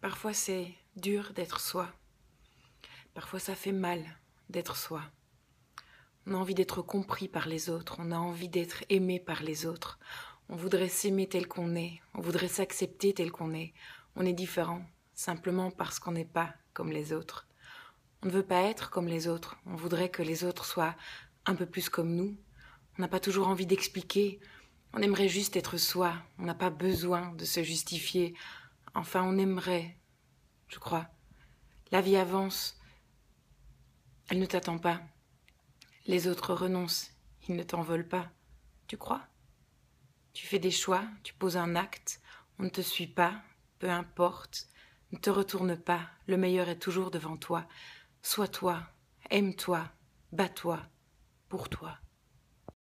Parfois c'est dur d'être soi. Parfois ça fait mal d'être soi. On a envie d'être compris par les autres, on a envie d'être aimé par les autres. On voudrait s'aimer tel qu'on est, on voudrait s'accepter tel qu'on est. On est différent, simplement parce qu'on n'est pas comme les autres. On ne veut pas être comme les autres, on voudrait que les autres soient un peu plus comme nous. On n'a pas toujours envie d'expliquer, on aimerait juste être soi, on n'a pas besoin de se justifier. Enfin, on aimerait, je crois. La vie avance, elle ne t'attend pas. Les autres renoncent, ils ne t'en veulent pas. Tu crois? Tu fais des choix, tu poses un acte, on ne te suit pas, peu importe. Ne te retourne pas, le meilleur est toujours devant toi. Sois toi, aime-toi, bats-toi, pour toi.